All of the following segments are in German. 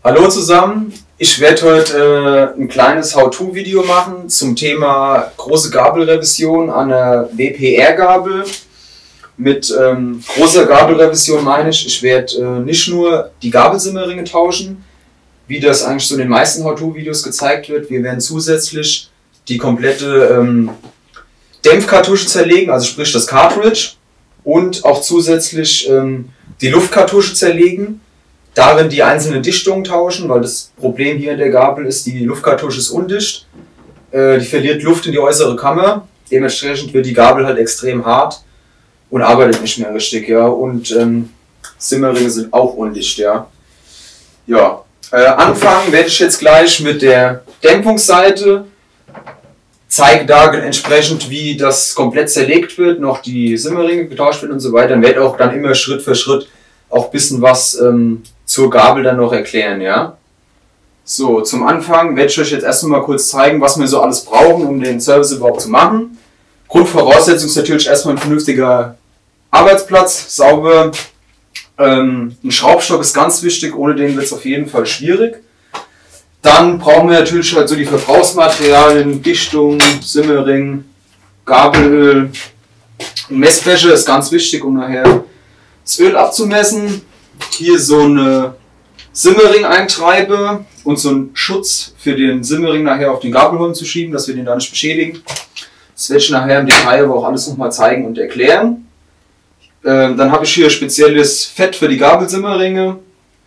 Hallo zusammen, ich werde heute ein kleines How-To-Video machen zum Thema große Gabelrevision an der WPR-Gabel. Mit großer Gabelrevision meine ich werde nicht nur die Gabelsimmeringe tauschen, wie das eigentlich so in den meisten How-To-Videos gezeigt wird. Wir werden zusätzlich die komplette Dämpfkartusche zerlegen, also sprich das Cartridge, und auch zusätzlich die Luftkartusche zerlegen. Darin die einzelnen Dichtungen tauschen, weil das Problem hier in der Gabel ist, die Luftkartusche ist undicht. Die verliert Luft in die äußere Kammer. Dementsprechend wird die Gabel halt extrem hart und arbeitet nicht mehr richtig. Ja. Und Simmeringe sind auch undicht. Ja. Anfangen werde ich jetzt gleich mit der Dämpfungsseite. Zeige da entsprechend, wie das komplett zerlegt wird, noch die Simmeringe getauscht werden und so weiter. Und werde auch dann immer Schritt für Schritt auch ein bisschen was zur Gabel dann noch erklären, ja. So, zum Anfang werde ich euch jetzt erstmal kurz zeigen, was wir so alles brauchen, um den Service überhaupt zu machen. Grundvoraussetzung ist natürlich erstmal ein vernünftiger Arbeitsplatz, sauber. Ein Schraubstock ist ganz wichtig, ohne den wird es auf jeden Fall schwierig. Dann brauchen wir natürlich halt so die Verbrauchsmaterialien, Dichtung, Simmering, Gabelöl. Ein Messbecher ist ganz wichtig, um nachher das Öl abzumessen. Hier so eine Simmering-Eintreibe und so ein Schutz für den Simmering nachher auf den Gabelholm zu schieben, dass wir den da nicht beschädigen. Das werde ich nachher im Detail aber auch alles nochmal zeigen und erklären. Dann habe ich hier spezielles Fett für die Gabelsimmeringe.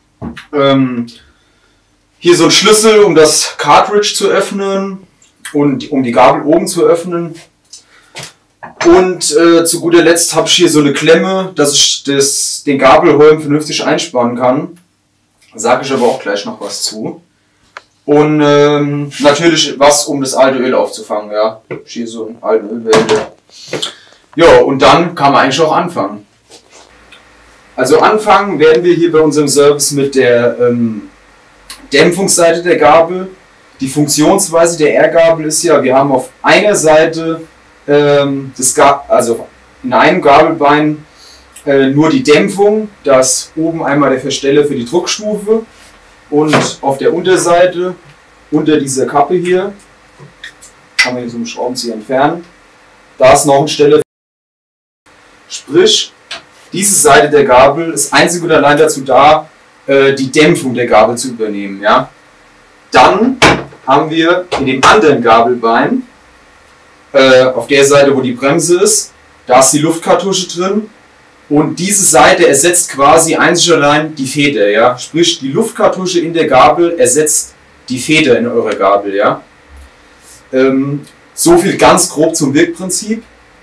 Hier so ein Schlüssel, um das Cartridge zu öffnen und um die Gabel oben zu öffnen. Und zu guter Letzt habe ich hier so eine Klemme, dass ich den Gabelholm vernünftig einspannen kann. Da sage ich aber auch gleich noch was zu. Und natürlich was, um das alte Öl aufzufangen. Ja, hier so ein alten Ölbehälter. Ja, und dann kann man eigentlich auch anfangen. Also anfangen werden wir hier bei unserem Service mit der Dämpfungsseite der Gabel. Die Funktionsweise der R-Gabel ist ja, wir haben auf einer Seite also in einem Gabelbein nur die Dämpfung, das oben einmal der Versteller für die Druckstufe, und auf der Unterseite, unter dieser Kappe hier, kann man hier so einen Schraubenzieher entfernen, da ist noch ein Steller. Sprich, diese Seite der Gabel ist einzig und allein dazu da, die Dämpfung der Gabel zu übernehmen. Ja? Dann haben wir in dem anderen Gabelbein, auf der Seite, wo die Bremse ist, da ist die Luftkartusche drin, und diese Seite ersetzt quasi einzig und allein die Feder, ja? Sprich, die Luftkartusche in der Gabel ersetzt die Feder in eurer Gabel. Ja? So viel ganz grob zum Wirkprinzip.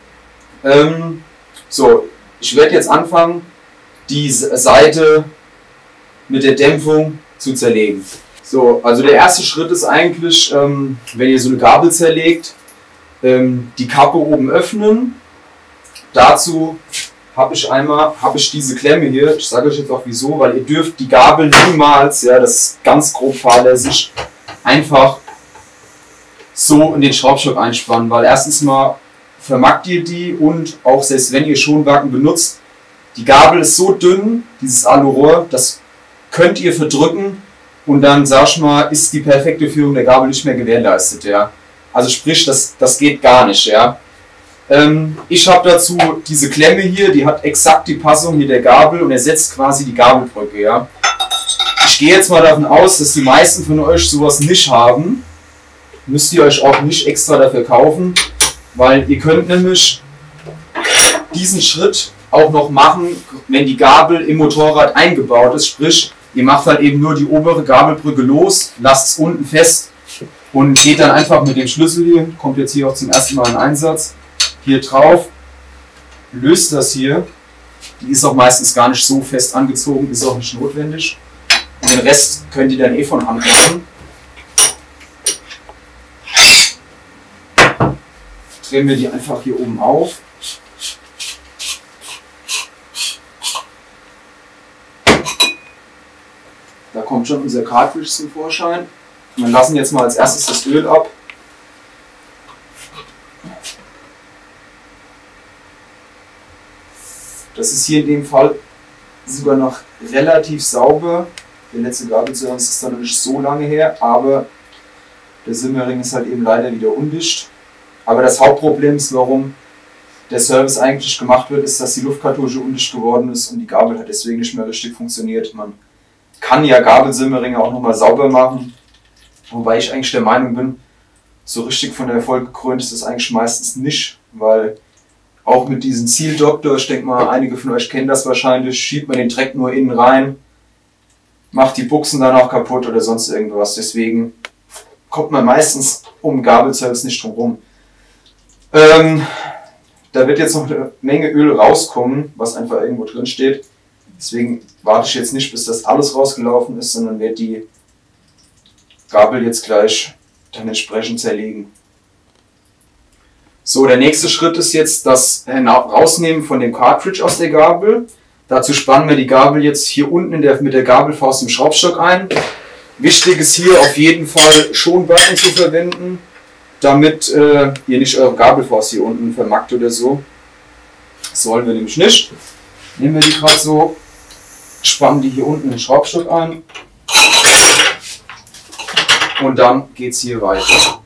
So, ich werde jetzt anfangen, die Seite mit der Dämpfung zu zerlegen. So, also der erste Schritt ist eigentlich, wenn ihr so eine Gabel zerlegt, die Kappe oben öffnen. Dazu habe ich diese Klemme hier. Ich sage euch jetzt auch wieso, weil ihr dürft die Gabel niemals, ja, das ist ganz grob fahrlässig, einfach so in den Schraubstock einspannen, weil erstens mal vermackt ihr die, und auch selbst wenn ihr Schonwagen benutzt, die Gabel ist so dünn, dieses Alurohr, das könnt ihr verdrücken, und dann, sag ich mal, ist die perfekte Führung der Gabel nicht mehr gewährleistet. Ja. Also sprich, das geht gar nicht. Ja. Ich habe dazu diese Klemme hier, die hat exakt die Passung hier der Gabel und ersetzt quasi die Gabelbrücke. Ja. Ich gehe jetzt mal davon aus, dass die meisten von euch sowas nicht haben. Müsst ihr euch auch nicht extra dafür kaufen, weil ihr könnt nämlich diesen Schritt auch noch machen, wenn die Gabel im Motorrad eingebaut ist. Sprich, ihr macht halt eben nur die obere Gabelbrücke los, lasst es unten fest und geht dann einfach mit dem Schlüssel hier, kommt jetzt hier auch zum ersten Mal in Einsatz, hier drauf, löst das hier. Die ist auch meistens gar nicht so fest angezogen, ist auch nicht notwendig. Und den Rest könnt ihr dann von Hand machen. Drehen wir die einfach hier oben auf. Da kommt schon unser Cartridge zum Vorschein. Wir lassen jetzt mal als erstes das Öl ab. Das ist hier in dem Fall sogar noch relativ sauber. Der letzte Gabelservice ist dann noch nicht so lange her, aber der Simmering ist halt eben leider wieder undicht. Aber das Hauptproblem ist, warum der Service eigentlich gemacht wird, ist, dass die Luftkartusche undicht geworden ist und die Gabel hat deswegen nicht mehr richtig funktioniert. Man kann ja Gabelsimmeringe auch nochmal sauber machen, wobei ich eigentlich der Meinung bin, so richtig von der Erfolg gekrönt ist es eigentlich meistens nicht, weil auch mit diesem Seal-Doktor, ich denke mal, einige von euch kennen das wahrscheinlich, schiebt man den Dreck nur innen rein, macht die Buchsen dann auch kaputt oder sonst irgendwas. Deswegen kommt man meistens um Gabelservice nicht drum rum. Da wird jetzt noch eine Menge Öl rauskommen, was einfach irgendwo drin steht. Deswegen warte ich jetzt nicht, bis das alles rausgelaufen ist, sondern werde die Gabel jetzt gleich dann entsprechend zerlegen. So, der nächste Schritt ist jetzt das Rausnehmen von dem Cartridge aus der Gabel. Dazu spannen wir die Gabel jetzt hier unten mit der Gabelfaust im Schraubstock ein. Wichtig ist hier auf jeden Fall Schonbalken zu verwenden, damit ihr nicht eure Gabelfaust hier unten vermackt oder so. Das wollen wir nämlich nicht. Nehmen wir die gerade so, spannen die hier unten in den Schraubstock ein und dann geht es hier weiter.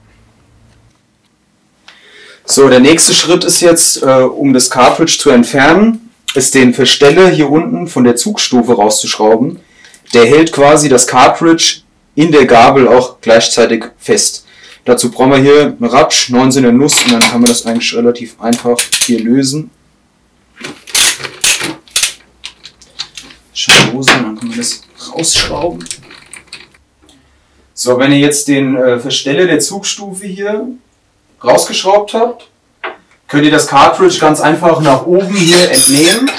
So, der nächste Schritt ist jetzt, um das Cartridge zu entfernen, ist den Versteller hier unten von der Zugstufe rauszuschrauben. Der hält quasi das Cartridge in der Gabel auch gleichzeitig fest. Dazu brauchen wir hier eine Ratsch, 19er Nuss und dann kann man das eigentlich relativ einfach hier lösen. Schabose, dann kann man das rausschrauben. So, wenn ihr jetzt den Versteller der Zugstufe hier rausgeschraubt habt, könnt ihr das Cartridge ganz einfach nach oben hier entnehmen.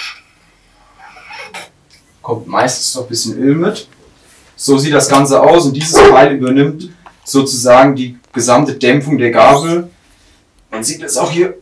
Kommt meistens noch ein bisschen Öl mit. So sieht das Ganze aus und dieses Teil übernimmt sozusagen die gesamte Dämpfung der Gabel. Man sieht jetzt auch hier,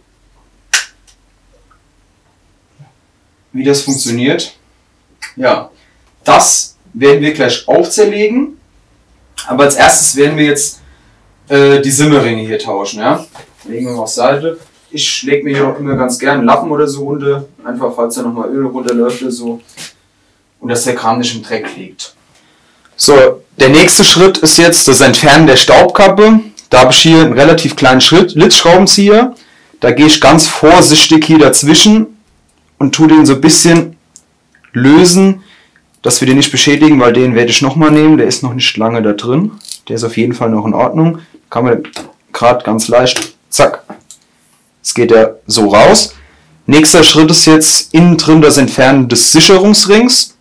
wie das funktioniert. Ja, das werden wir gleich auch zerlegen. Aber als erstes werden wir jetzt die Simmeringe hier tauschen. Ja? Legen wir mal auf Seite. Ich lege mir hier auch immer ganz gerne einen Lappen oder so runter, einfach falls da nochmal Öl runterläuft oder so. Und dass der Kram nicht im Dreck liegt. So, der nächste Schritt ist jetzt das Entfernen der Staubkappe. Da habe ich hier einen relativ kleinen Litzschraubenzieher. Da gehe ich ganz vorsichtig hier dazwischen und tue den so ein bisschen lösen, dass wir den nicht beschädigen, weil den werde ich nochmal nehmen. Der ist noch nicht lange da drin. Der ist auf jeden Fall noch in Ordnung. Kann man gerade ganz leicht, zack, jetzt geht er so raus. Nächster Schritt ist jetzt innen drin das Entfernen des Sicherungsrings.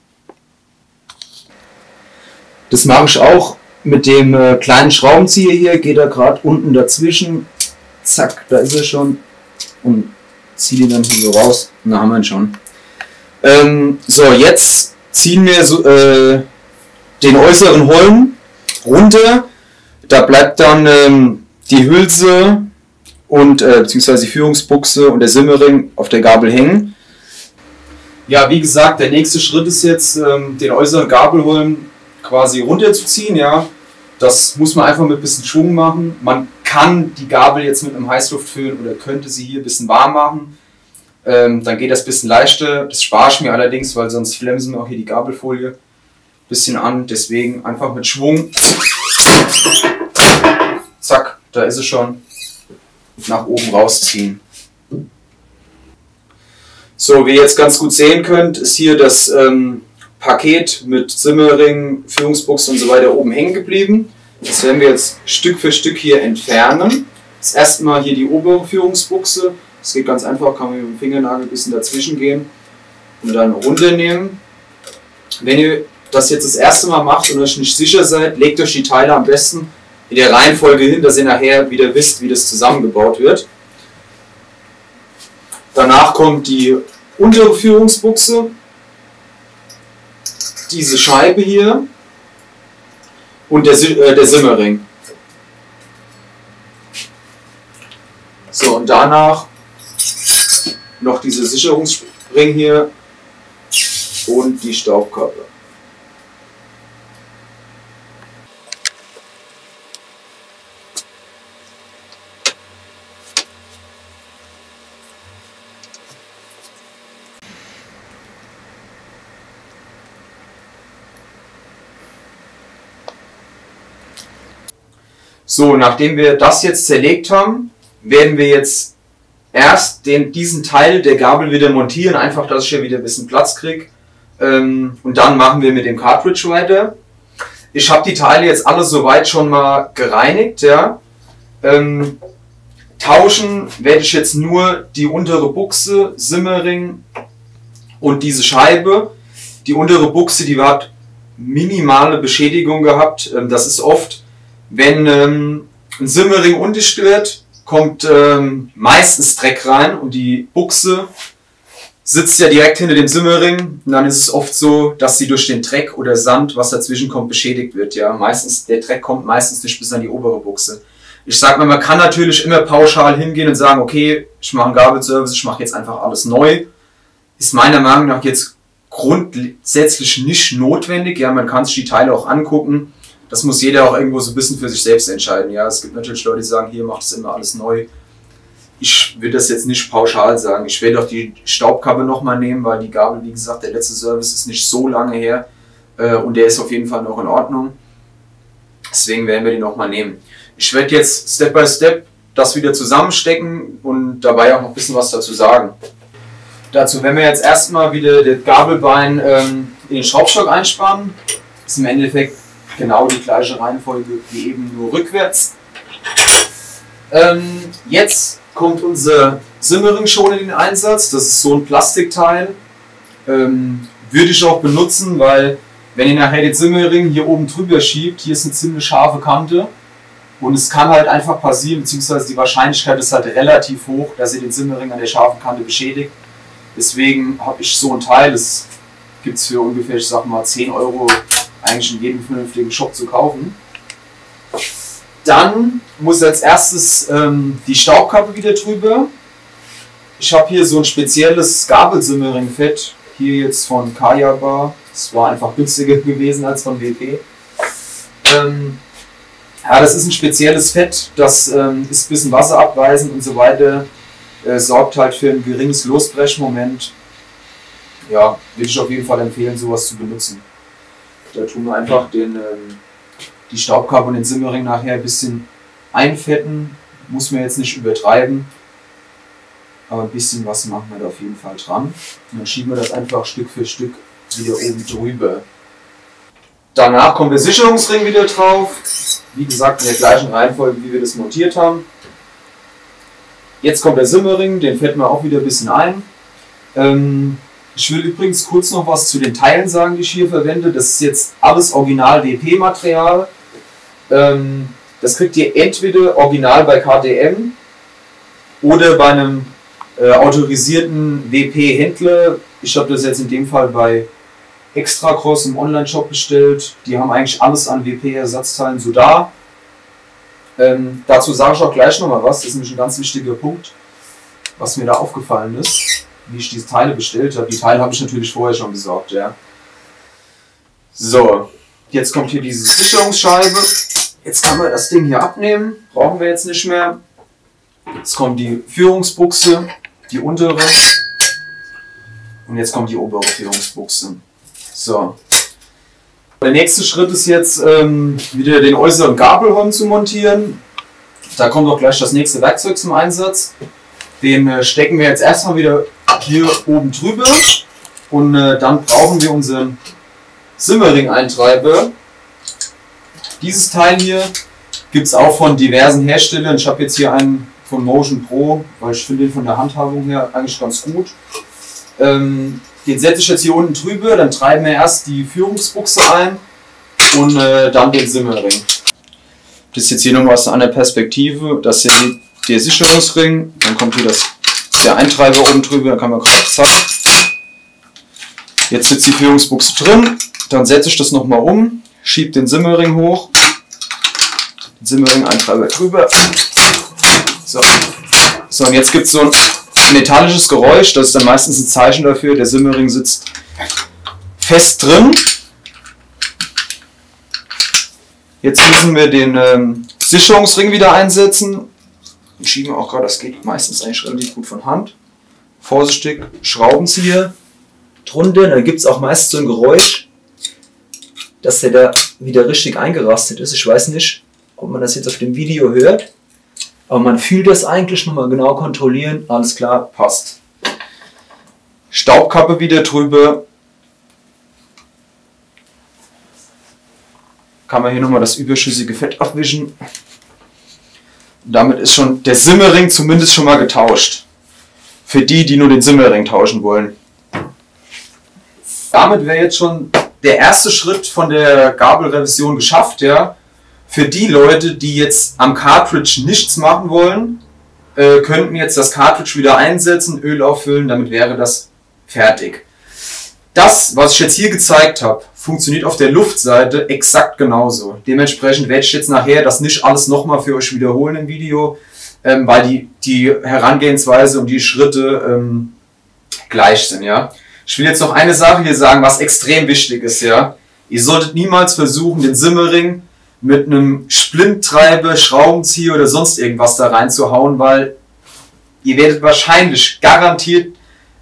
Das mache ich auch mit dem kleinen Schraubenzieher hier, geht er gerade unten dazwischen, zack, da ist er schon und ziehe ihn dann hier so raus und da haben wir ihn schon. So, jetzt ziehen wir so, den äußeren Holm runter, da bleibt dann die Hülse und beziehungsweise die Führungsbuchse und der Simmering auf der Gabel hängen. Ja, wie gesagt, der nächste Schritt ist jetzt, den äußeren Gabelholm quasi runterzuziehen. Ja, das muss man einfach mit ein bisschen Schwung machen. Man kann die Gabel jetzt mit einem Heißluftföhn oder könnte sie hier ein bisschen warm machen. Dann geht das ein bisschen leichter. Das spare ich mir allerdings, weil sonst flemsen wir auch hier die Gabelfolie ein bisschen an. Deswegen einfach mit Schwung. Zack, da ist es schon. Nach oben rausziehen. So, wie ihr jetzt ganz gut sehen könnt, ist hier das Paket mit Simmering, Führungsbuchse und so weiter oben hängen geblieben. Das werden wir jetzt Stück für Stück hier entfernen. Das erste Mal hier die obere Führungsbuchse. Das geht ganz einfach, kann man mit dem Fingernagel ein bisschen dazwischen gehen und dann runternehmen. Wenn ihr das jetzt das erste Mal macht und euch nicht sicher seid, legt euch die Teile am besten in der Reihenfolge hin, dass ihr nachher wieder wisst, wie das zusammengebaut wird. Danach kommt die untere Führungsbuchse, diese Scheibe hier und der Simmering. So, und danach noch dieser Sicherungsring hier und die Staubkappe. So, nachdem wir das jetzt zerlegt haben, werden wir jetzt erst diesen Teil der Gabel wieder montieren, einfach, dass ich hier wieder ein bisschen Platz kriege. Und dann machen wir mit dem Cartridge weiter. Ich habe die Teile jetzt alle soweit schon mal gereinigt. Ja. Tauschen werde ich jetzt nur die untere Buchse, Simmering und diese Scheibe. Die untere Buchse, die hat minimale Beschädigung gehabt. Das ist oft, wenn ein Simmering undicht wird, kommt meistens Dreck rein und die Buchse sitzt ja direkt hinter dem Simmering und dann ist es oft so, dass sie durch den Dreck oder Sand, was dazwischen kommt, beschädigt wird. Ja, meistens, der Dreck kommt meistens nicht bis an die obere Buchse. Ich sag mal, man kann natürlich immer pauschal hingehen und sagen, okay, ich mache einen Gabelservice, ich mache jetzt einfach alles neu. Ist meiner Meinung nach jetzt grundsätzlich nicht notwendig. Ja, man kann sich die Teile auch angucken. Das muss jeder auch irgendwo so ein bisschen für sich selbst entscheiden. Ja, es gibt natürlich Leute, die sagen, hier macht es immer alles neu. Ich will das jetzt nicht pauschal sagen. Ich werde auch die Staubkappe nochmal nehmen, weil die Gabel, wie gesagt, der letzte Service ist nicht so lange her und der ist auf jeden Fall noch in Ordnung. Deswegen werden wir die nochmal nehmen. Ich werde jetzt Step by Step das wieder zusammenstecken und dabei auch noch ein bisschen was dazu sagen. Dazu werden wir jetzt erstmal wieder das Gabelbein in den Schraubstock einspannen. Das ist im Endeffekt genau die gleiche Reihenfolge wie eben, nur rückwärts. Jetzt kommt unser Simmering schon in den Einsatz. Das ist so ein Plastikteil. Würde ich auch benutzen, weil wenn ihr nachher den Simmering hier oben drüber schiebt, hier ist eine ziemlich scharfe Kante. Und es kann halt einfach passieren, beziehungsweise die Wahrscheinlichkeit ist halt relativ hoch, dass ihr den Simmering an der scharfen Kante beschädigt. Deswegen habe ich so ein Teil, das gibt es für ungefähr, ich sag mal, 10 € eigentlich in jedem vernünftigen Shop zu kaufen. Dann muss als erstes die Staubkappe wieder drüber. Ich habe hier so ein spezielles Gabelsimmering-Fett, hier jetzt von Kaya Bar. Das war einfach günstiger gewesen als von WP. Ja, das ist ein spezielles Fett, das ist ein bisschen wasserabweisend und so weiter, sorgt halt für ein geringes Losbrechmoment. Ja, würde ich auf jeden Fall empfehlen, sowas zu benutzen. Da tun wir einfach die Staubkappe und den Simmering nachher ein bisschen einfetten, muss man jetzt nicht übertreiben, aber ein bisschen was machen wir da auf jeden Fall dran. Und dann schieben wir das einfach Stück für Stück wieder oben drüber. Danach kommt der Sicherungsring wieder drauf. Wie gesagt, in der gleichen Reihenfolge, wie wir das montiert haben. Jetzt kommt der Simmering, den fetten wir auch wieder ein bisschen ein. Ich will übrigens kurz noch was zu den Teilen sagen, die ich hier verwende. Das ist jetzt alles Original WP-Material. Das kriegt ihr entweder original bei KTM oder bei einem autorisierten WP-Händler. Ich habe das jetzt in dem Fall bei Extra Cross im Online-Shop bestellt. Die haben eigentlich alles an WP-Ersatzteilen so da. Dazu sage ich auch gleich nochmal was. Das ist nämlich ein ganz wichtiger Punkt, was mir da aufgefallen ist, wie ich diese Teile bestellt habe. Die Teile habe ich natürlich vorher schon besorgt. Ja. So, jetzt kommt hier diese Sicherungsscheibe. Jetzt kann man das Ding hier abnehmen. Brauchen wir jetzt nicht mehr. Jetzt kommt die Führungsbuchse, die untere. Und jetzt kommt die obere Führungsbuchse. So. Der nächste Schritt ist jetzt wieder den äußeren Gabelhorn zu montieren. Da kommt auch gleich das nächste Werkzeug zum Einsatz. Den stecken wir jetzt erstmal wieder hier oben drüber. Und dann brauchen wir unseren Simmering-Eintreiber. Dieses Teil hier gibt es auch von diversen Herstellern. Ich habe jetzt hier einen von Motion Pro, weil ich finde den von der Handhabung her eigentlich ganz gut. Den setze ich jetzt hier unten drüber, dann treiben wir erst die Führungsbuchse ein und dann den Simmering. Das ist jetzt hier nochmal aus einer anderen Perspektive. Das ist hier der Sicherungsring, dann kommt hier der Eintreiber oben drüber, dann kann man gerade zeigen. Jetzt sitzt die Führungsbuchse drin, dann setze ich das nochmal um, schiebe den Simmering hoch, den Simmering-Eintreiber drüber. So, und jetzt gibt es so ein metallisches Geräusch, das ist dann meistens ein Zeichen dafür, der Simmering sitzt fest drin. Jetzt müssen wir den Sicherungsring wieder einsetzen. Und schieben auch gerade, das geht meistens eigentlich relativ gut von Hand. Vorsichtig, Schraubenzieher drunter, dann gibt es auch meist so ein Geräusch, dass der da wieder richtig eingerastet ist. Ich weiß nicht, ob man das jetzt auf dem Video hört. Aber man fühlt das eigentlich, nochmal genau kontrollieren. Alles klar, passt. Staubkappe wieder drüber. Kann man hier nochmal das überschüssige Fett abwischen. Damit ist schon der Simmering zumindest schon mal getauscht. Für die, die nur den Simmering tauschen wollen. Damit wäre jetzt schon der erste Schritt von der Gabelrevision geschafft. Ja. Für die Leute, die jetzt am Cartridge nichts machen wollen, könnten jetzt das Cartridge wieder einsetzen, Öl auffüllen, damit wäre das fertig. Das, was ich jetzt hier gezeigt habe, funktioniert auf der Luftseite exakt genauso. Dementsprechend werde ich jetzt nachher das nicht alles nochmal für euch wiederholen im Video, weil die Herangehensweise und die Schritte gleich sind. Ja. Ich will jetzt noch eine Sache hier sagen, was extrem wichtig ist. Ja. Ihr solltet niemals versuchen, den Simmering mit einem Splinttreiber, Schraubenzieher oder sonst irgendwas da reinzuhauen, weil ihr werdet wahrscheinlich garantiert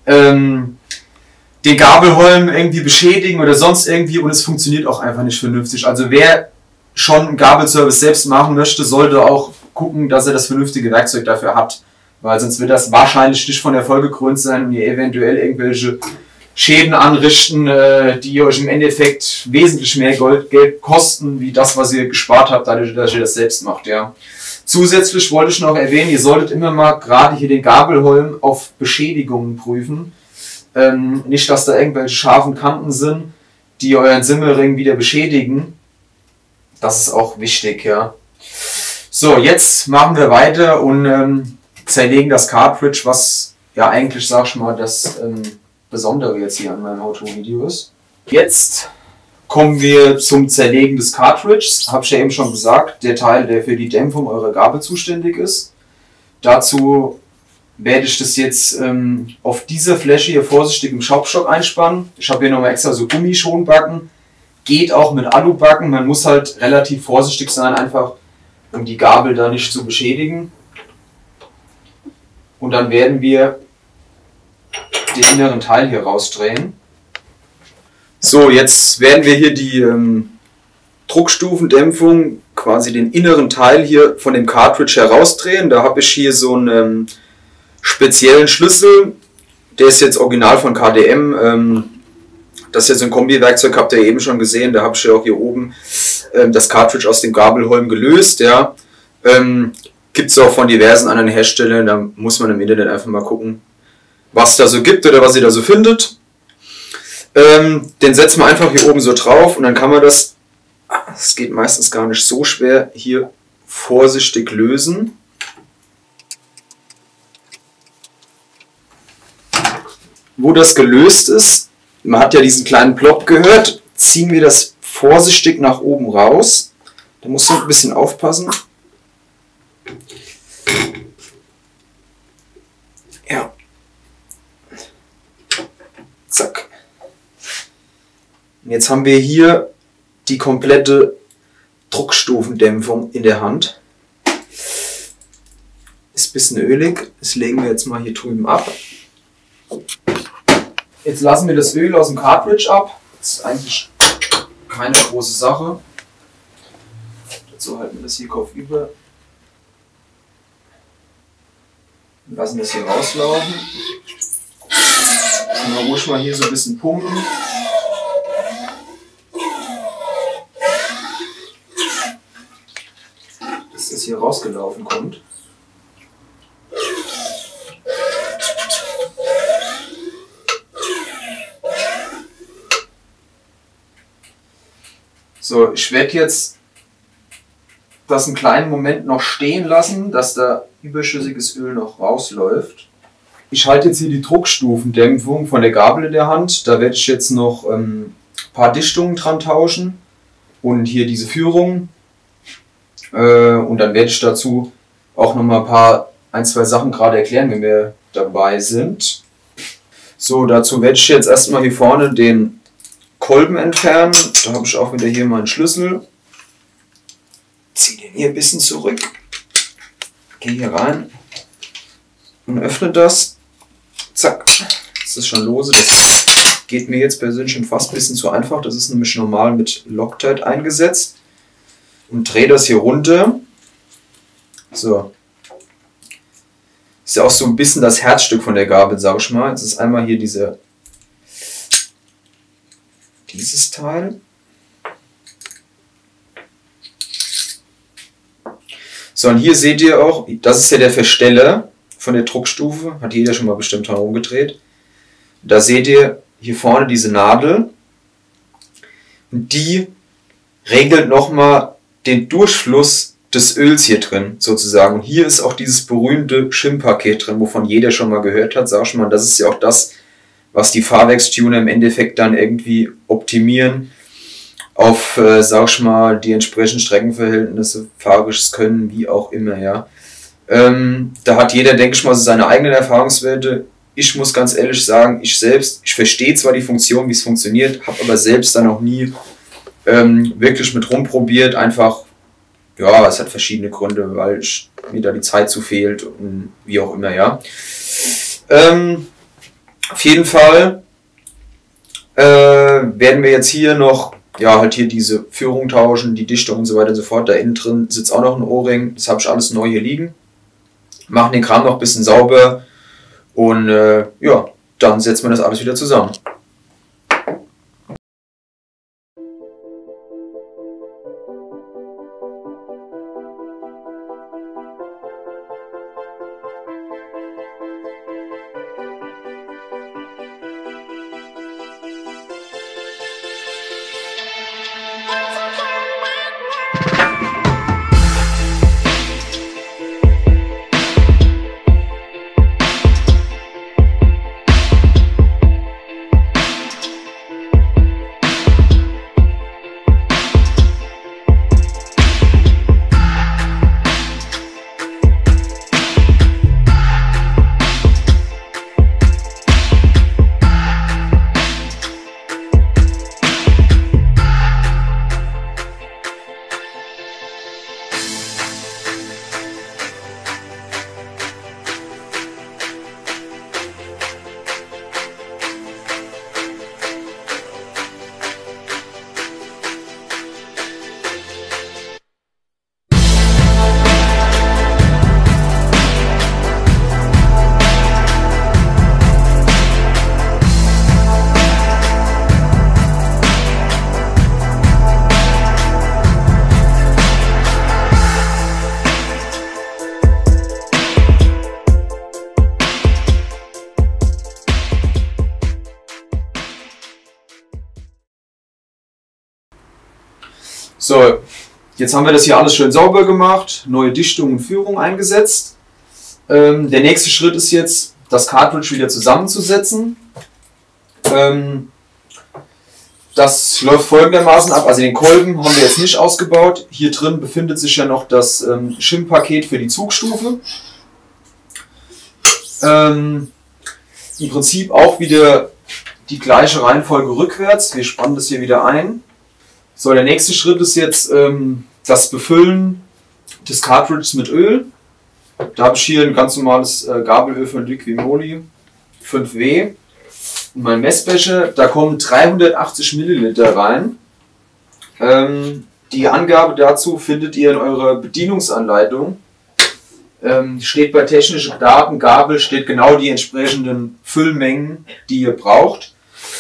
den Gabelholm irgendwie beschädigen oder sonst irgendwie und es funktioniert auch einfach nicht vernünftig. Also wer schon einen Gabelservice selbst machen möchte, sollte auch gucken, dass er das vernünftige Werkzeug dafür hat, weil sonst wird das wahrscheinlich nicht von Erfolg gekrönt sein und ihr eventuell irgendwelche Schäden anrichten, die euch im Endeffekt wesentlich mehr Geld kosten, wie das, was ihr gespart habt, dadurch, dass ihr das selbst macht. Ja. Zusätzlich wollte ich noch erwähnen, ihr solltet immer mal gerade hier den Gabelholm auf Beschädigungen prüfen. Nicht, dass da irgendwelche scharfen Kanten sind, die euren Simmering wieder beschädigen. Das ist auch wichtig, ja. So, jetzt machen wir weiter und zerlegen das Cartridge, was ja eigentlich, sag ich mal, das Besondere jetzt hier an meinem Auto-Video ist. Jetzt kommen wir zum Zerlegen des Cartridges. Habe ich ja eben schon gesagt, der Teil, der für die Dämpfung eurer Gabel zuständig ist. Dazu werde ich das jetzt auf dieser Fläche hier vorsichtig im Schraubstock einspannen. Ich habe hier nochmal extra so Gummischonbacken. Geht auch mit Alubacken. Man muss halt relativ vorsichtig sein, einfach um die Gabel da nicht zu beschädigen. Und dann werden wir den inneren Teil hier rausdrehen. So, jetzt werden wir hier die Druckstufendämpfung, quasi den inneren Teil hier von dem Cartridge herausdrehen. Da habe ich hier so einen speziellen Schlüssel, der ist jetzt original von KDM. Das ist jetzt ein Kombi-Werkzeug, habt ihr eben schon gesehen. Da habe ich ja auch hier oben das Cartridge aus dem Gabelholm gelöst. Ja. Gibt es auch von diversen anderen Herstellern, da muss man im Internet einfach mal gucken, was da so gibt oder was ihr da so findet. Den setzen wir einfach hier oben so drauf und dann kann man das geht meistens gar nicht so schwer, hier vorsichtig lösen. Wo das gelöst ist, man hat ja diesen kleinen Plop gehört, ziehen wir das vorsichtig nach oben raus. Da musst du ein bisschen aufpassen. Ja. Zack. Und jetzt haben wir hier die komplette Druckstufendämpfung in der Hand. Ist ein bisschen ölig. Das legen wir jetzt mal hier drüben ab. Jetzt lassen wir das Öl aus dem Cartridge ab. Das ist eigentlich keine große Sache. Dazu halten wir das hier kopfüber. Und lassen das hier rauslaufen. Können wir ruhig mal hier so ein bisschen pumpen. Dass das hier rausgelaufen kommt. So, ich werde jetzt das einen kleinen Moment noch stehen lassen, dass da überschüssiges Öl noch rausläuft. Ich halte jetzt hier die Druckstufendämpfung von der Gabel in der Hand. Da werde ich jetzt noch ein paar Dichtungen dran tauschen und hier diese Führung. Und dann werde ich dazu auch noch mal ein, zwei Sachen gerade erklären, wenn wir dabei sind. So, dazu werde ich jetzt erstmal hier vorne den Kolben entfernen. Da habe ich auch wieder hier meinen Schlüssel. Ziehe den hier ein bisschen zurück. Gehe hier rein und öffne das. Zack. Das ist schon lose. Das geht mir jetzt persönlich schon fast ein bisschen zu einfach. Das ist nämlich normal mit Loctite eingesetzt. und drehe das hier runter. So. Ist ja auch so ein bisschen das Herzstück von der Gabel, sag ich mal. Jetzt ist einmal hier dieses Teil. So, und hier seht ihr auch, das ist ja der Versteller von der Druckstufe. Hat jeder schon mal bestimmt herumgedreht. Da seht ihr hier vorne diese Nadel. Und die regelt nochmal den Durchfluss des Öls hier drin, sozusagen. Und hier ist auch dieses berühmte Shim-Paket drin, wovon jeder schon mal gehört hat, sag ich mal. Das ist ja auch das, was die Fahrwerkstuner im Endeffekt dann irgendwie optimieren auf, sag ich mal, die entsprechenden Streckenverhältnisse, fahrisches Können, wie auch immer, ja. Da hat jeder, denke ich mal, so seine eigenen Erfahrungswerte. Ich muss ganz ehrlich sagen, ich verstehe zwar die Funktion, wie es funktioniert, habe aber selbst dann noch nie wirklich mit rumprobiert, einfach, ja, es hat verschiedene Gründe, weil mir da die Zeit zu fehlt und wie auch immer, ja. Auf jeden Fall werden wir jetzt hier noch, ja, halt hier diese Führung tauschen, die Dichtung und so weiter und so fort. Da innen drin sitzt auch noch ein O-Ring, das habe ich alles neu hier liegen. Machen den Kram noch ein bisschen sauber und ja, dann setzen wir das alles wieder zusammen. So, jetzt haben wir das hier alles schön sauber gemacht, neue Dichtung und Führung eingesetzt. Der nächste Schritt ist jetzt, das Cartridge wieder zusammenzusetzen. Das läuft folgendermaßen ab, also den Kolben haben wir jetzt nicht ausgebaut. Hier drin befindet sich ja noch das Shim-Paket für die Zugstufe. Im Prinzip auch wieder die gleiche Reihenfolge rückwärts. Wir spannen das hier wieder ein. So, der nächste Schritt ist jetzt das Befüllen des Cartridges mit Öl. Da habe ich hier ein ganz normales Gabelöl von Liquimoli 5W. Und mein Messbecher, da kommen 380 Milliliter rein. Die Angabe dazu findet ihr in eurer Bedienungsanleitung. Steht bei technischen Daten, Gabel, steht genau die entsprechenden Füllmengen, die ihr braucht.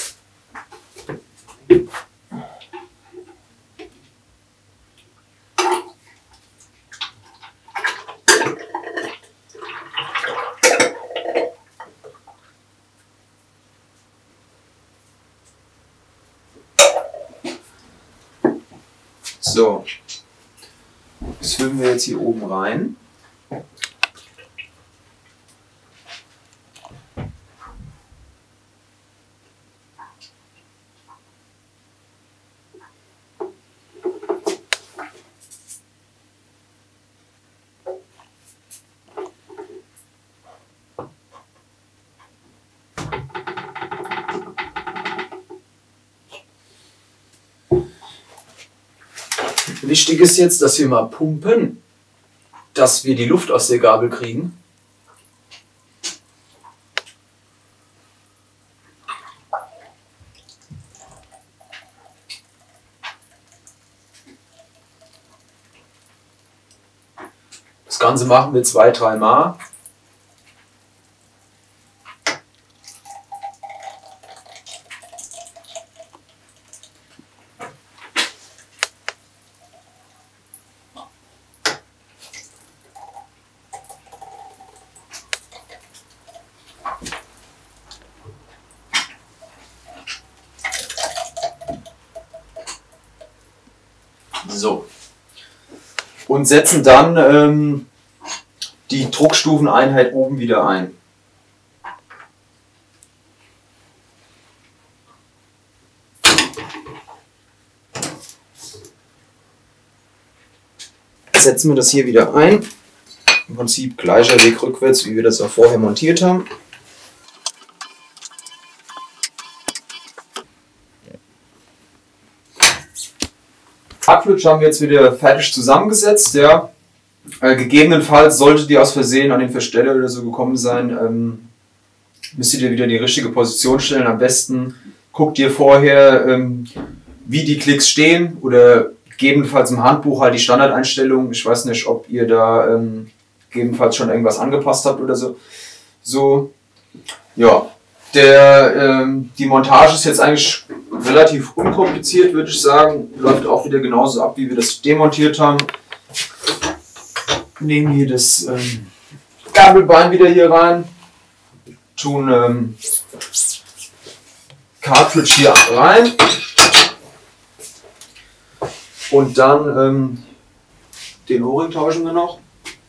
So, das füllen wir jetzt hier oben rein. Wichtig ist jetzt, dass wir mal pumpen, dass wir die Luft aus der Gabel kriegen. Das Ganze machen wir 2-3 Mal. So. Und setzen dann die Druckstufeneinheit oben wieder ein. Setzen wir das hier wieder ein. Im Prinzip gleicher Weg rückwärts, wie wir das auch vorher montiert haben. Cartridge haben wir jetzt wieder fertig zusammengesetzt. Ja. Gegebenenfalls solltet ihr aus Versehen an den Versteller oder so gekommen sein, müsstet ihr wieder die richtige Position stellen. Am besten guckt ihr vorher, wie die Klicks stehen oder gegebenenfalls im Handbuch halt die Standardeinstellungen. Ich weiß nicht, ob ihr da gegebenenfalls schon irgendwas angepasst habt oder so. So, ja. Die Montage ist jetzt eigentlich relativ unkompliziert, würde ich sagen. Läuft auch wieder genauso ab, wie wir das demontiert haben. Nehmen hier das Gabelbein wieder hier rein. Tun Cartridge hier rein. Und dann den O-Ring tauschen wir noch.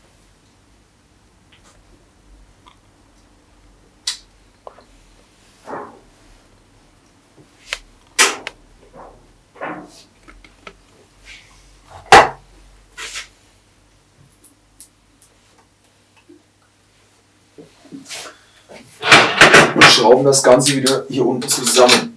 Und schrauben das Ganze wieder hier unten zusammen.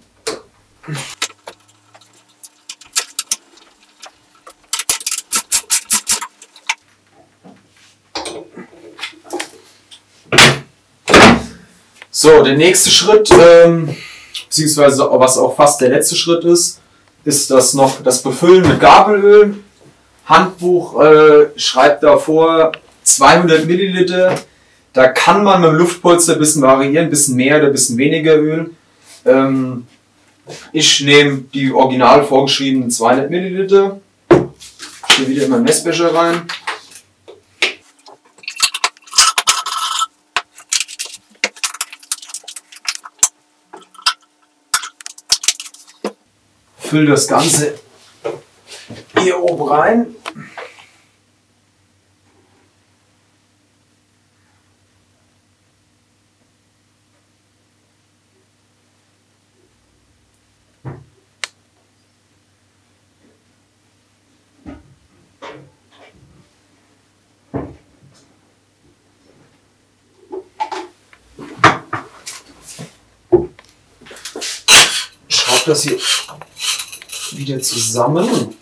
So, der nächste Schritt, beziehungsweise was auch fast der letzte Schritt ist das noch das Befüllen mit Gabelöl. Handbuch schreibt davor 200 Milliliter. Da kann man mit dem Luftpolster ein bisschen variieren, ein bisschen mehr oder ein bisschen weniger Öl. Ich nehme die original vorgeschriebenen 200 Milliliter. Hier wieder in meinen Messbecher rein. Fülle das Ganze hier oben rein. Schraube das hier wieder zusammen.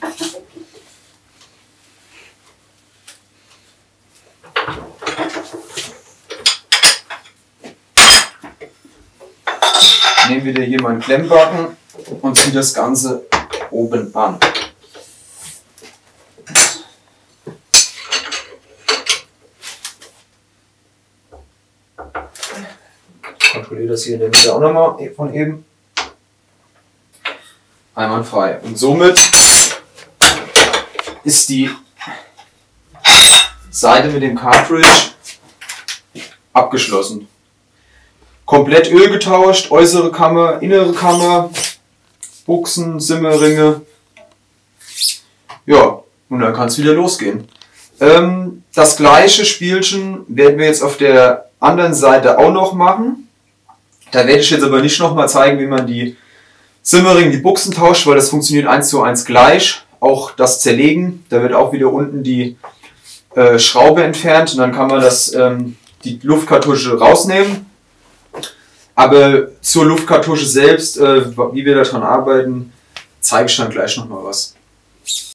Nehmen wieder hier meinen Klemmbacken und ziehe das Ganze oben an. Kontrolliere das hier in der Mitte auch nochmal von eben. Einwandfrei. Und somit ist die Seite mit dem Cartridge abgeschlossen. Komplett Öl getauscht, äußere Kammer, innere Kammer, Buchsen, Simmerringe. Ja, und dann kann es wieder losgehen. Das gleiche Spielchen werden wir jetzt auf der anderen Seite auch noch machen. Da werde ich jetzt aber nicht nochmal zeigen, wie man die Simmering, die Buchsen tauscht, weil das funktioniert 1:1 gleich. Auch das Zerlegen, da wird auch wieder unten die Schraube entfernt und dann kann man die Luftkartusche rausnehmen. Aber zur Luftkartusche selbst, wie wir daran arbeiten, zeige ich dann gleich nochmal was.